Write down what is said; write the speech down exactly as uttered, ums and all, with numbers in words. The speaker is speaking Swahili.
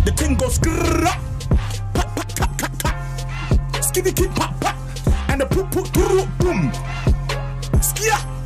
the thing goes grrrr, pop, pop, tap, tap, tap. Skitty, kid, pop, pop, and the poop, poop, boom. Skia.